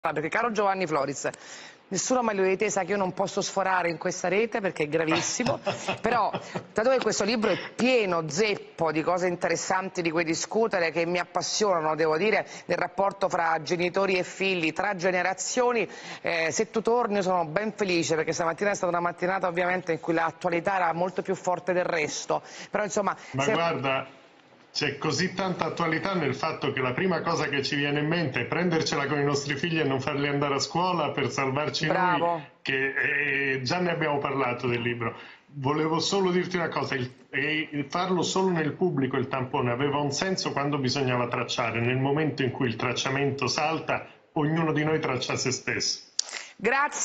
Perché caro Giovanni Floris, nessuno meglio di te sa che io non posso sforare in questa rete perché è gravissimo, però dato che questo libro è pieno, zeppo di cose interessanti di cui discutere, che mi appassionano, devo dire, del rapporto fra genitori e figli, tra generazioni, se tu torni io sono ben felice perché stamattina è stata una mattinata ovviamente in cui l'attualità era molto più forte del resto, però insomma... Ma guarda, c'è così tanta attualità nel fatto che la prima cosa che ci viene in mente è prendercela con i nostri figli e non farli andare a scuola per salvarci noi, Bravo. che già ne abbiamo parlato del libro. Volevo solo dirti una cosa, il farlo solo nel pubblico il tampone aveva un senso quando bisognava tracciare, nel momento in cui il tracciamento salta, ognuno di noi traccia se stesso. Grazie.